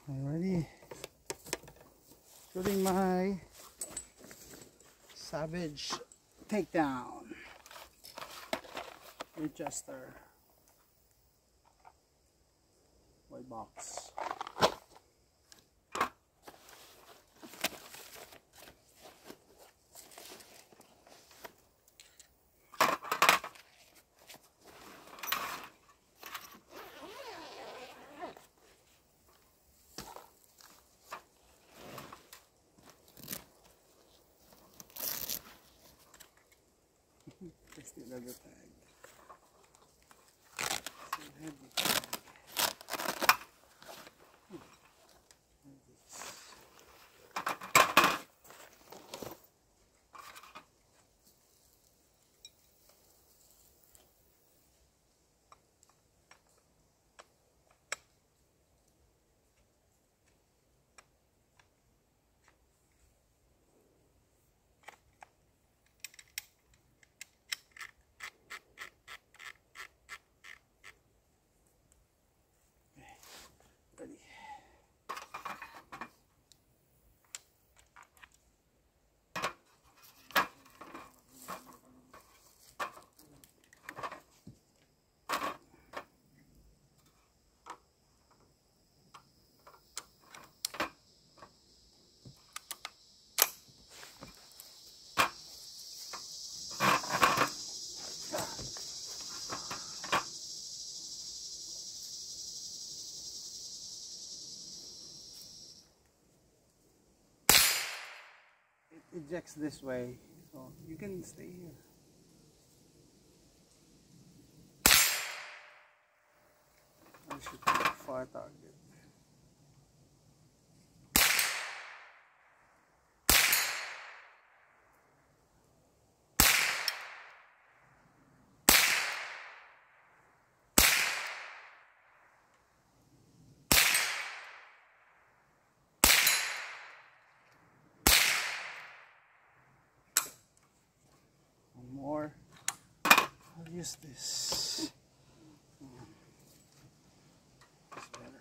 Already shooting my Savage Takedown Winchester white box. Just the leather tag. So heavy tag. Ready. It ejects this way, so you can stay here. I should take a far target. One more. I'll use this. It's better.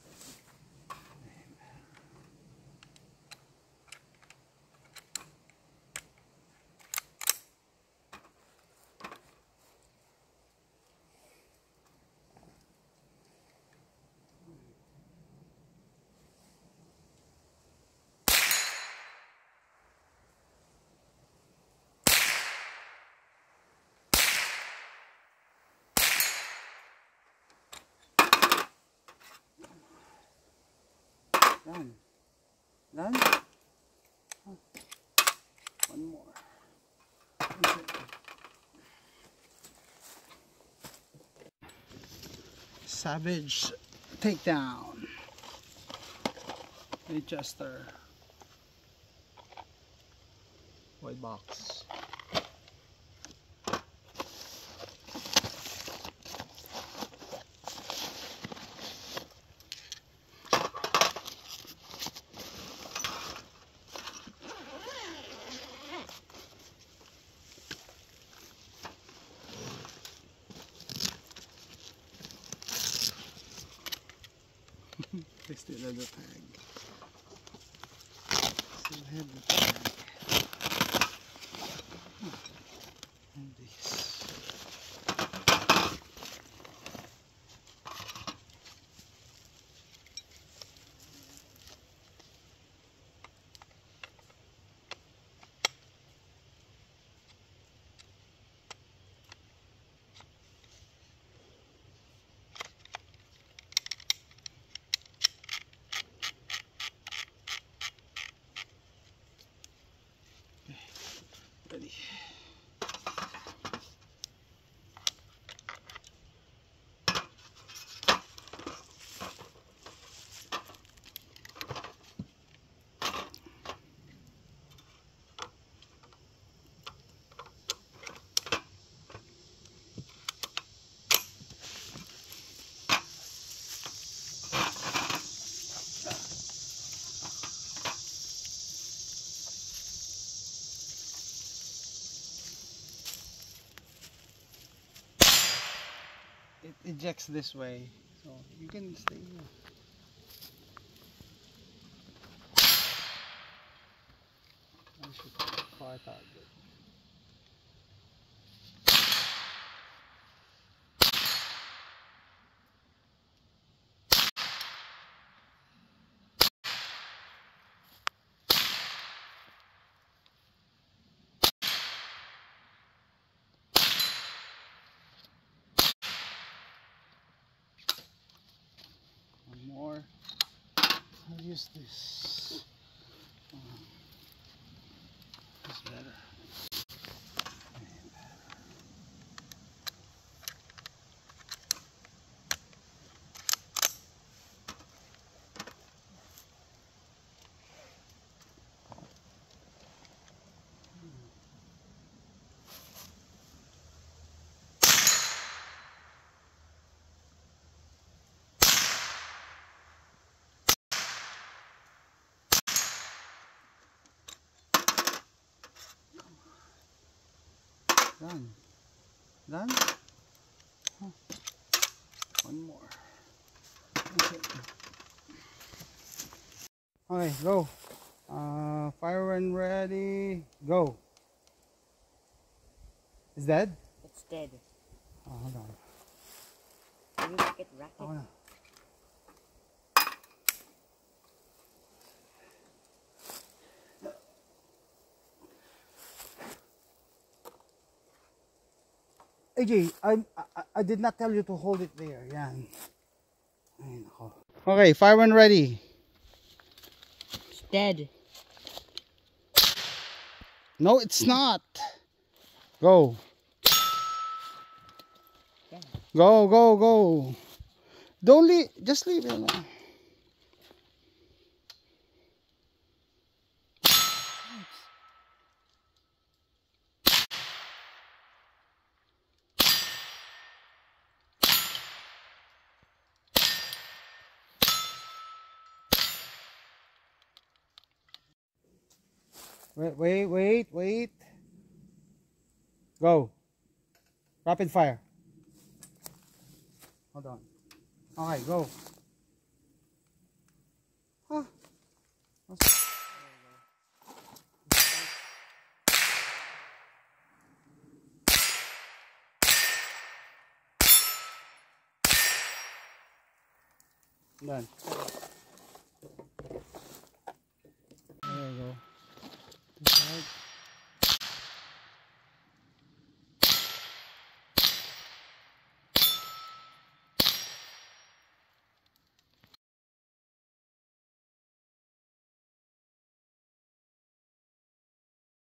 Done. Done? Oh. One more. That's it. Savage Takedown Winchester white box. Still leather tag. Still have the tag. And this. Ready. It ejects this way, so you can stay here. You should have far target. One more. I'll use this. This is better. Done. Done? Huh. One more. Okay. Okay, go. Fire when ready. Go. Is dead? It's dead. Oh, hold on. Can you make it racket? Oh, no. AJ, I did not tell you to hold it there. Yan. Ay, nako. Okay, fire when ready. It's dead. No, it's not. Go. Yeah. Go, go, go. Don't leave. Just leave it alone. Wait. Go. Rapid fire. Hold on. Okay, go. Huh. Done.